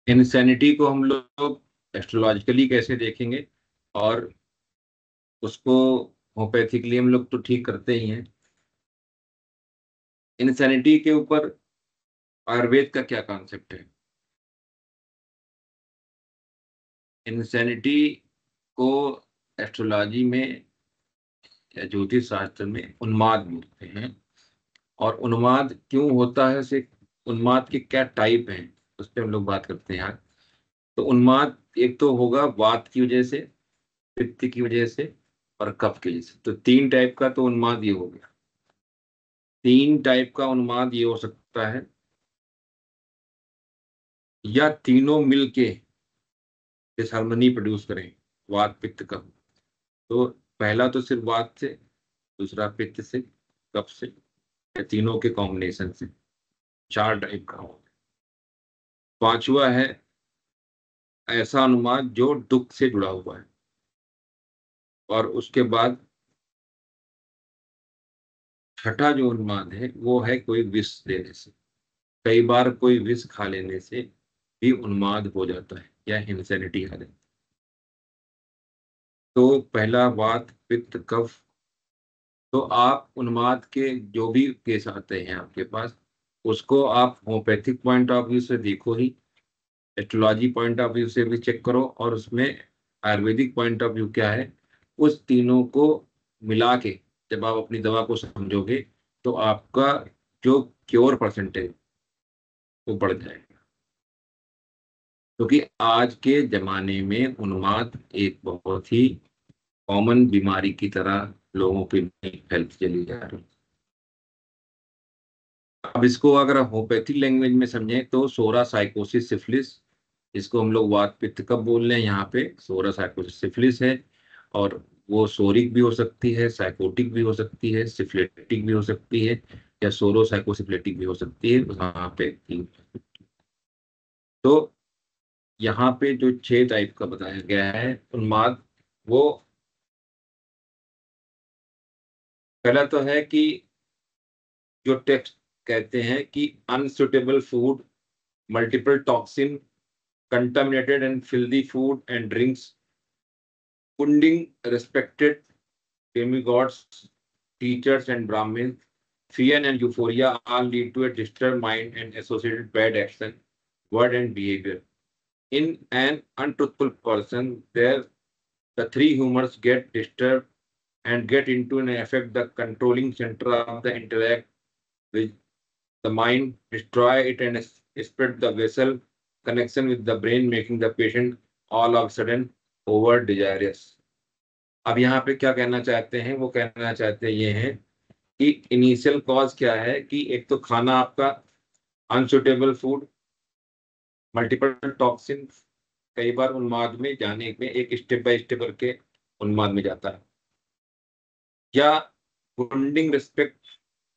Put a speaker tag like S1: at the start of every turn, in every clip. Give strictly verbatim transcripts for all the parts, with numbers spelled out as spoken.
S1: Insanity को हम लोग एस्ट्रोलॉजिकली कैसे देखेंगे, और उसको होम्योपैथिकली हम लोग तो ठीक करते ही हैं। इंसैनिटी के ऊपर आयुर्वेद का क्या कॉन्सेप्ट है? इंसैनिटी को एस्ट्रोलॉजी में या ज्योतिष शास्त्र में उन्माद बोलते हैं। और उन्माद क्यों होता है, से उन्माद के क्या टाइप हैं, उस पर हम लोग बात करते हैं यहाँ। तो उन्माद एक तो होगा वात की वजह से, पित्त की वजह से, और कफ की वजह से। तो तीन टाइप का तो उन्माद ये हो गया। तीन टाइप का उन्माद ये हो सकता है, या तीनों मिलके डिसहार्मनी प्रोड्यूस करें, वात पित्त कफ। तो पहला तो सिर्फ वात से, दूसरा पित्त से, कफ से, या तीनों के कॉम्बिनेशन से। चार टाइप का हो। पांचवा है ऐसा अनुमान जो दुख से जुड़ा हुआ है। और उसके बाद छठा जो उन्माद है वो है कोई विष देने से। कई बार कोई विष खा लेने से भी उन्माद हो जाता है या इंसैनिटी आ जाती है। तो पहला वात पित्त कफ। तो आप उन्माद के जो भी केस आते हैं आपके पास, उसको आप होम्योपैथिक पॉइंट ऑफ व्यू से देखो ही, एस्ट्रोलॉजी पॉइंट ऑफ व्यू से भी चेक करो, और उसमें आयुर्वेदिक पॉइंट ऑफ व्यू क्या है, उस तीनों को मिला के जब आप अपनी दवा को समझोगे, तो आपका जो क्योर परसेंटेज वो बढ़ जाएगा। क्योंकि आज के जमाने में उन्माद एक बहुत ही कॉमन बीमारी की तरह लोगों के में फैलती चली जा रही है। अब इसको अगर आप होम्योपैथिक लैंग्वेज में समझें तो सोरा साइकोसिस सिफिलिस, इसको हम लोग वात पित्त कफ बोल रहे हैं, यहाँ पे सोरा साइकोसिस सिफिलिस है। और वो सोरिक भी हो सकती है, साइकोटिक भी हो सकती है, सिफिलिटिक भी हो सकती है, या सोरो साइकोसिफिलिटिक भी हो सकती है। वहां पे तो यहाँ पे जो छह टाइप का बताया गया है उन्माद, वो पहला तो है कि जो टेक्स्ट कहते हैं कि unsuitable food, multiple toxin, contaminated and filthy food and drinks, wounding respected demigods, teachers and Brahmins, fear and euphoria all lead to a disturbed mind and associated bad action, word and behavior. In an untruthful person, there the three humors get disturbed and get into and affect the controlling center of the intellect with the mind, destroy it and spread the vessel connection with the brain, making the patient all of a sudden over desirous. अब यहाँ पे क्या कहना चाहते हैं, वो कहना चाहते हैं ये है कि इनिशियल कॉज क्या है, कि एक तो खाना आपका अनसुटेबल फूड, मल्टीपल टॉक्सिन, कई बार उन्माद में जाने में एक स्टेप बाय स्टेप करके उन्माद में जाता है, या wounding respect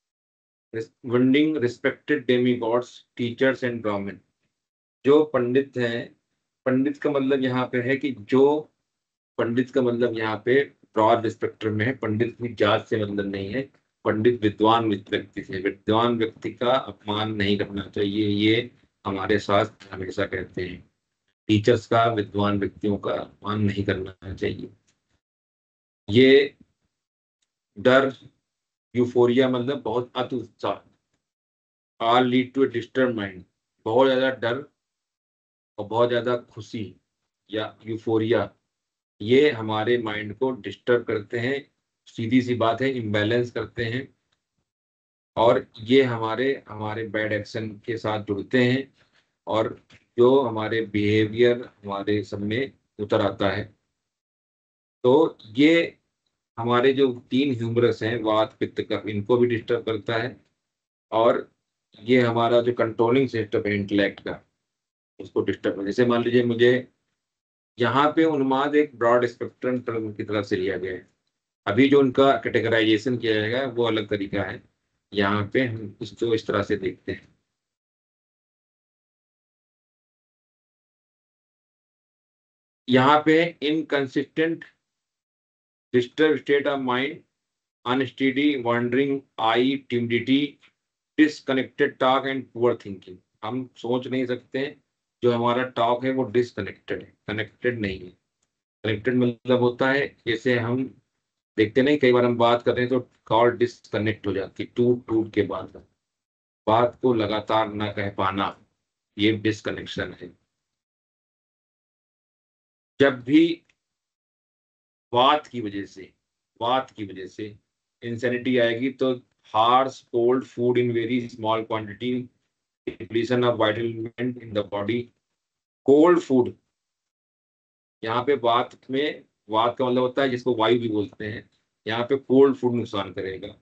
S1: wounding respected demigods, teachers and Brahmin. जो पंडित हैं, पंडित का मतलब यहाँ पे है कि जो पंडित का मतलब यहाँ पे ब्रॉड स्पेक्ट्रम में है, पंडित की जात से मतलब नहीं है। पंडित विद्वान व्यक्ति से, विद्वान व्यक्ति का अपमान नहीं करना चाहिए, ये हमारे शास्त्र हमेशा कहते हैं। टीचर्स का, विद्वान व्यक्तियों का अपमान नहीं करना चाहिए। ये डर, यूफोरिया मतलब बहुत अति उत्साह, are lead to a disturb mind, बहुत ज्यादा डर और बहुत ज्यादा खुशी या यूफोरिया, ये हमारे माइंड को डिस्टर्ब करते हैं। सीधी सी बात है, इम्बैलेंस करते हैं, और ये हमारे हमारे बैड एक्शन के साथ जुड़ते हैं, और जो हमारे बिहेवियर हमारे सब में उतर आता है। तो ये हमारे जो तीन ह्यूमरस हैं, वात पित्त कफ, इनको भी डिस्टर्ब करता है। और ये हमारा जो कंट्रोलिंग सिस्टम है इंटेलेक्ट का, उसको डिस्टर्ब है। जैसे मान लीजिए मुझे यहाँ पे उन्माद एक ब्रॉड स्पेक्ट्रम टर्म की तरफ से लिया गया है, अभी जो उनका कैटेगराइजेशन किया जाएगा वो अलग तरीका है। यहाँ पे हम इसको इस तरह से देखते हैं। यहाँ पे inconsistent, disturb state of mind, unsteady wandering eye, timidity, disconnected talk and poor thinking. हम सोच नहीं सकते, जो हमारा टॉक है वो डिसकनेक्टेड है, कनेक्टेड नहीं है। कनेक्टेड मतलब होता है जैसे हम देखते नहीं, कई बार हम बात कर रहे हैं तो कॉल डिसकनेक्ट हो जाती, टूट टूट के बाद बात को लगातार ना कह पाना, ये डिसकनेक्शन है। जब भी वात की वजह से वात की वजह से इंसेनिटी आएगी तो harsh cold food in very small quantity, depletion of vital element in the body. Cold food, यहाँ पे वात में, वात का मतलब होता है जिसको वायु भी बोलते हैं, यहाँ पे कोल्ड फूड नुकसान करेगा।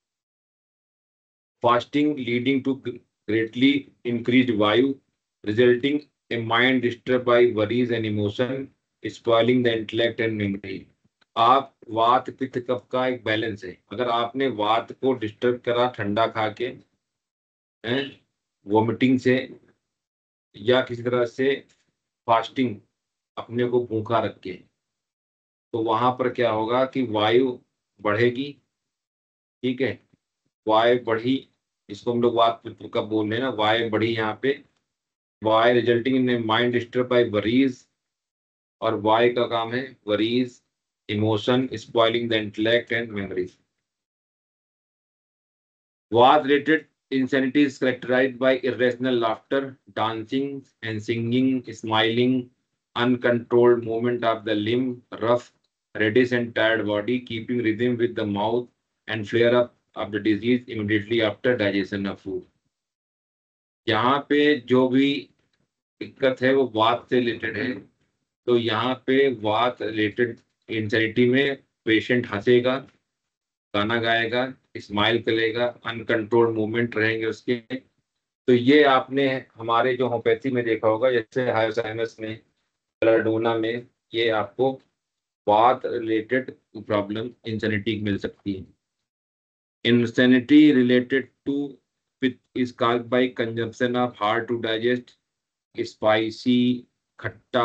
S1: Fasting leading to greatly increase vayu, resulting a mind disturb by worries and emotion, spoiling the intellect and memory. आप वात पित्त कफ का एक बैलेंस है, अगर आपने वात को डिस्टर्ब करा ठंडा खा के, हैं, वोमिटिंग से या किसी तरह से फास्टिंग, अपने को भूखा रख के, तो वहां पर क्या होगा कि वायु बढ़ेगी। ठीक है, वायु बढ़ी, इसको हम लोग वात पित्त कफ बोल रहे हैं ना, वायु बढ़ी यहाँ पे, vayu resulting in mind disturb by worries, और वाई का काम है worries, emotion, spoiling the intellect and memories. Vata related insanity is characterized by irrational laughter, dancing and singing, smiling, uncontrolled movement of the limb, rough, reddish and tired body, keeping rhythm with the mouth, and flare up of the disease immediately after digestion of food। यहाँ पे जो भी दिक्कत है वो वात से related है, तो यहाँ पे वात रिलेटेड इंसेनिटी में पेशेंट हंसेगा, गाना गाएगा, स्माइल करेगा, अनकंट्रोल्ड मूवमेंट रहेंगे उसके। तो ये आपने हमारे जो होम्योपैथी में देखा होगा, जैसे हाइपोथाइमस में, बेलाडोना में, ये आपको वात रिलेटेड प्रॉब्लम इंसेनिटी मिल सकती है। Insanity related to with is caused by consumption of hard to digest spicy, खट्टा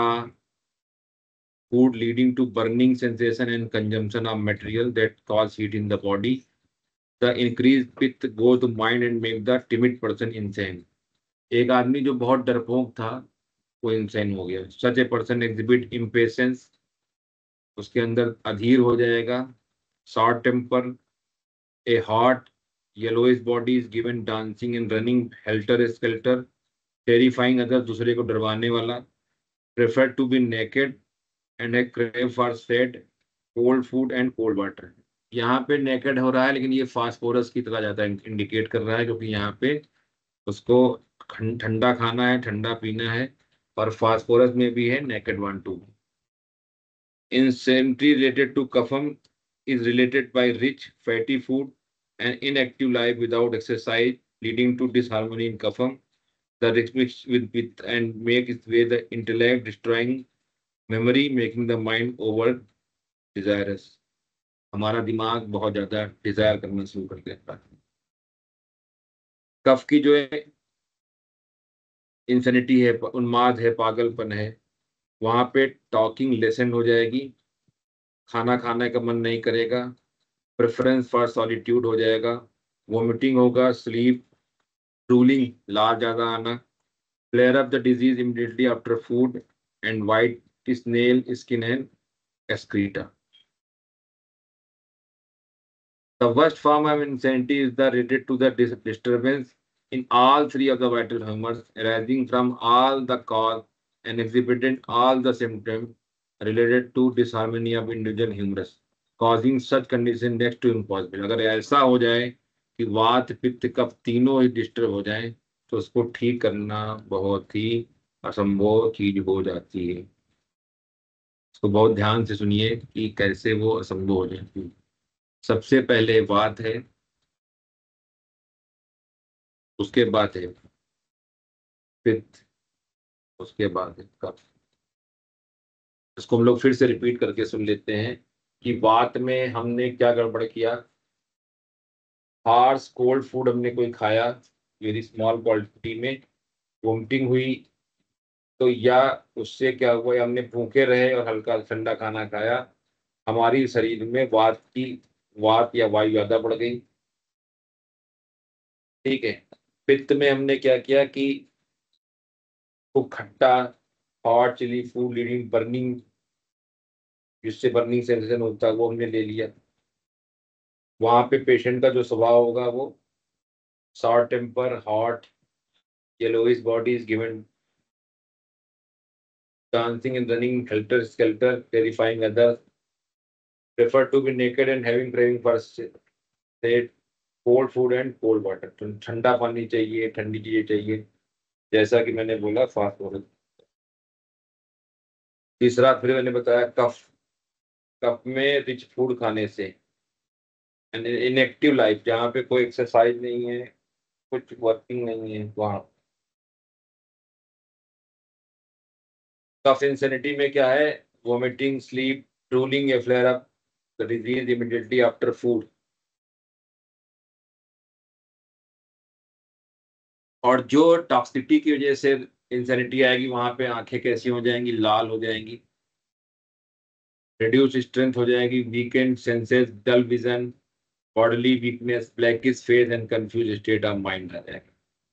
S1: food, leading to burning sensation and consumption of material that cause heat in the body. The increased pith go to mind and make the timid person insane। एक आदमी जो बहुत डरपोक था वो insane हो गया। Such a person exhibit impatience, उसके अंदर अधीर हो जाएगा, short temper, a hot yellowish body is given dancing and running helter skelter, terrifying others, दूसरे को डरवाने वाला, prefer to be naked and a crave for fat, cold food and cold water। यहाँ पे naked हो रहा है लेकिन ये फास्फोरस की तरह ज्यादा इंडिकेट कर रहा है, क्योंकि यहाँ पे उसको ठंडा खाना है, ठंडा पीना है, और फास्फोरस में भी है naked one two. Insanity related to कफम is related by rich fatty food and inactive life without exercise, leading to disharmony in kapham, the mix with with and make its way the intellect, destroying memory, making the mind over desirous। हमारा दिमाग बहुत ज्यादा Dzire करना शुरू कर देता है। कफ की जो है इंसेनिटी है, उन्माद है, पागलपन है, वहां पे टॉकिंग लेसन हो जाएगी, खाना खाने का मन नहीं करेगा, प्रेफरेंस फॉर सॉलिट्यूड हो जाएगा, वोमिटिंग होगा, स्लीप, ड्रूलिंग, लार ज्यादा आना, flare up the disease immediately after food, and white snail skin and excreta. The worst form of insanity is the related to the dis- disturbance in all three of the vital humors, arising from all the cause and exhibiting all the symptoms related to disharmony of individual humors, causing such condition next to impossible। अगर ऐसा हो जाए कि वात पित्त कफ तीनों ही disturb हो जाए तो उसको ठीक करना बहुत ही असंभव चीज हो जाती है। इसको बहुत ध्यान से सुनिए कि कैसे वो असंभव हो जाती है। सबसे पहले वात है, उसके बाद है पित्त, उसके बाद है कफ। इसको हम लोग फिर से रिपीट करके सुन लेते हैं कि वात में हमने क्या गड़बड़ किया। हार्श कोल्ड फूड हमने कोई खाया वेरी स्मॉल क्वांटिटी में, वोमिटिंग हुई, तो या उससे क्या हुआ, या हमने भूखे रहे और हल्का ठंडा खाना खाया, हमारी शरीर में वात की वात या वायु ज्यादा बढ़ गई। ठीक है, पित्त में हमने क्या किया कि वो खट्टा hot chili food leading burning, जिससे बर्निंग सेंसेशन होता है, वो हमने ले लिया। वहां पे पेशेंट का जो स्वभाव होगा वो short temper, hot, yellowish body is given, dancing and running helter skelter, terrifying others, prefer to be naked and having craving for say cold food and cold water। तो ठंडा पानी चाहिए, ठंडी चीजें चाहिए, जैसा कि मैंने बोला फास्ट फूड। तीसरा फिर मैंने बताया कफ, कफ में रिच फूड खाने से, इनएक्टिव लाइफ, जहाँ पे कोई एक्सरसाइज नहीं है, कुछ वर्किंग नहीं है वहाँ। कफ इंसेनिटी में क्या है, vomiting, sleep, drooling, a flare up, the disease immediately after food. और जो टॉक्सिसिटी की वजह से इंसेनिटी आएगी, वहां पे आंखें कैसी हो जाएंगी, लाल हो जाएंगी, रिड्यूस स्ट्रेंथ हो जाएगी, weakened senses, dull vision, bodily weakness, blackish face and confuse state of mind आ जाएगा।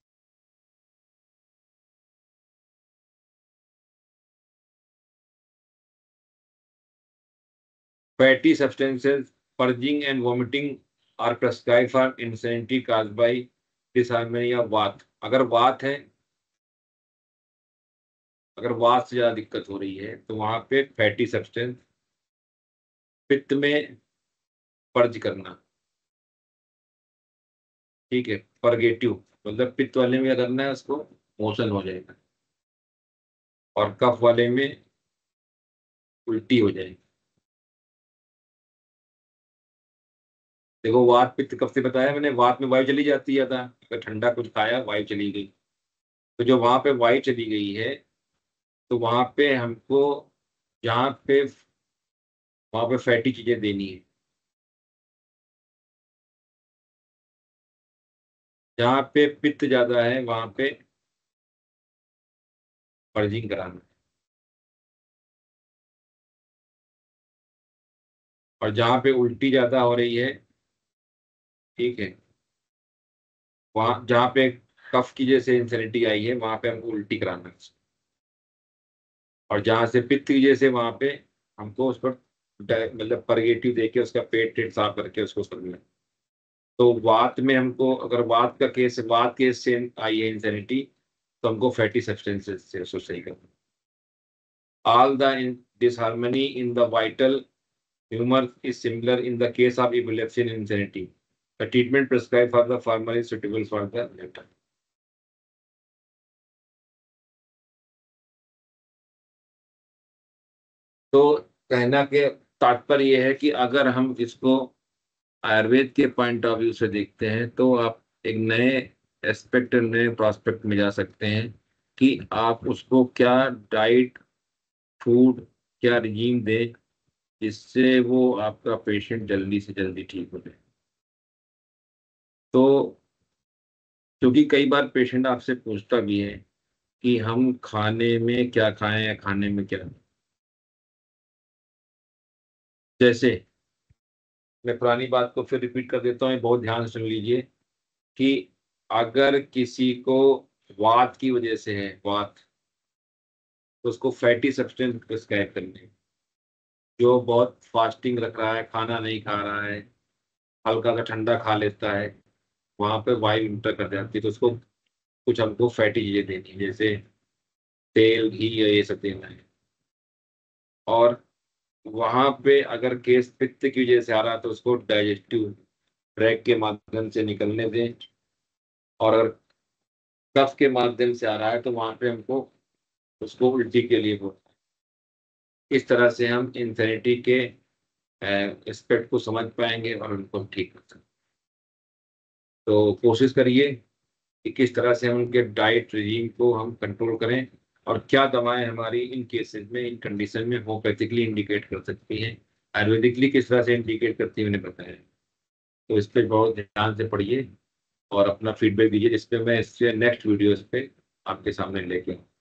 S1: Fatty substances, purging and vomiting are prescribe for insanity caused by disharmony of vata. अगर वात है, अगर वात से ज्यादा दिक्कत हो रही है तो वहां पे फैटी सब्सटेंस, पित्त में पर्ज करना, ठीक है, परगेटिव, मतलब पित्त वाले में क्या करना है, उसको मोशन हो जाएगा, और कफ वाले में उल्टी हो जाएगी। देखो वात पित्त कब से बताया मैंने, वात में वायु चली जाती है था, अगर ठंडा कुछ खाया वायु चली गई, तो जो वहां पे वायु चली गई है, तो वहां पे हमको, जहाँ पे वहां पे फैटी चीजें देनी है, जहाँ पे पित्त ज्यादा है वहां पे पर्जिंग कराना, और जहाँ पे उल्टी ज्यादा हो रही है, ठीक है, वहां जहाँ पे कफ की जैसे इंसेनिटी आई है वहां पे हमको उल्टी कराना है, और जहाँ से पित्त की जैसे वहां पे हमको उस पर डाय- मतलब परगेटिव देके उसका पेट टेट साफ करके उसको करना है। तो वात में हमको, अगर वात का केस, वात केस से आई है इंसेनिटी, तो हमको फैटी सब्सटेंसेस से उसको सही करना। All the disharmony in the vital humor is similar in the case of epilepsy and insanity. The treatment prescribed for the former is suitable for the latter. तो कहना के तात्पर्य यह है कि अगर हम इसको आयुर्वेद के पॉइंट ऑफ व्यू से देखते हैं तो आप एक नए एस्पेक्ट, नए प्रोस्पेक्ट में जा सकते हैं कि आप उसको क्या डाइट, फूड, क्या रिजीम दें जिससे वो आपका पेशेंट जल्दी से जल्दी ठीक हो जाए। तो क्योंकि कई बार पेशेंट आपसे पूछता भी है कि हम खाने में क्या खाएं या खाने में क्या नहीं। जैसे मैं पुरानी बात को फिर रिपीट कर देता हूँ, बहुत ध्यान से सुन लीजिए कि अगर किसी को वात की वजह से है, वात, तो उसको फैटी सब्सटेंस प्रिस्क्राइब करने, जो बहुत फास्टिंग रख रहा है, खाना नहीं खा रहा है, हल्का सा ठंडा खा लेता है, वहां पे वायु इंटर कर जाती है, तो उसको कुछ हमको फैटी चीजें देनी है, जैसे तेल, घी, ये सब देना है। और वहां पे अगर केस पित्त की वजह से आ रहा है तो उसको डाइजेस्टिव ट्रैक के माध्यम से निकलने दें, और अगर कफ के माध्यम से आ रहा है तो वहां पे हमको उसको उल्टी के लिए बोलना है। इस तरह से हम इंफिनिटी के एस्पेक्ट को समझ पाएंगे और उनको ठीक कर सकते हैं। तो कोशिश करिए कि किस तरह से हम उनके डाइट रिजीम को हम कंट्रोल करें, और क्या दवाएं हमारी इन केसेस में, इन कंडीशन में होम्योपैथिकली इंडिकेट कर सकती हैं, आयुर्वेदिकली किस तरह से इंडिकेट करती है, मैंने बताया। तो इस पे बहुत ध्यान से पढ़िए और अपना फीडबैक दीजिए, जिसपे मैं इससे नेक्स्ट वीडियोस पे आपके सामने लेके आऊँ।